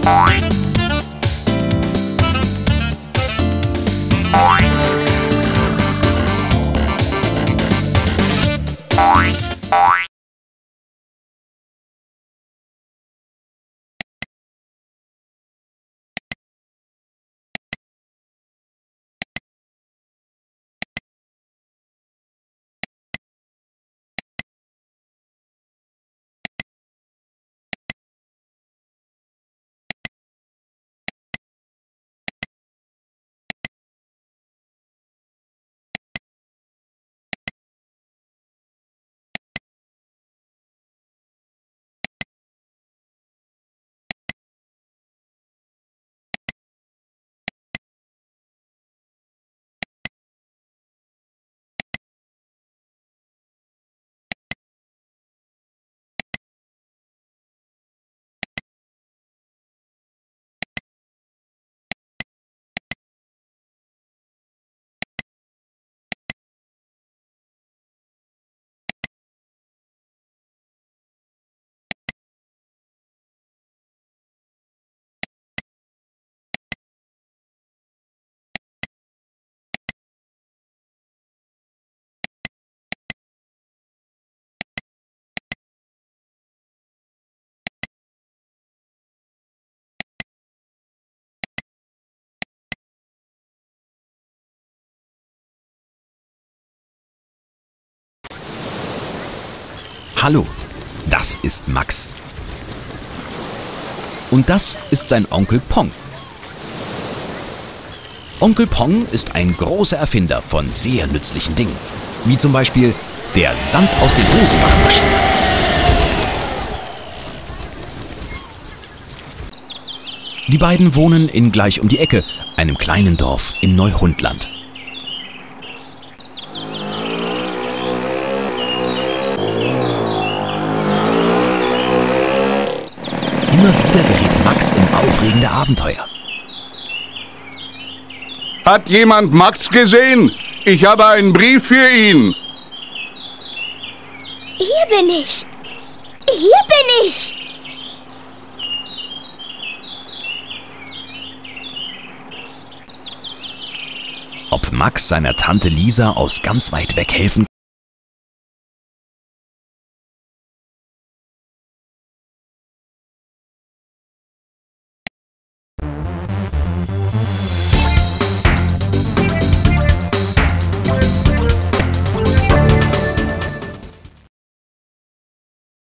Hallo, das ist Max. Und das ist sein Onkel Pong. Onkel Pong ist ein großer Erfinder von sehr nützlichen Dingen, wie zum Beispiel der Sand aus den Hosenmachmaschine. Die beiden wohnen in gleich um die Ecke, einem kleinen Dorf in Neuhundland. Immer wieder gerät Max in aufregende Abenteuer. Hat jemand Max gesehen? Ich habe einen Brief für ihn. Hier bin ich. Hier bin ich. Ob Max seiner Tante Lisa aus ganz weit weg helfen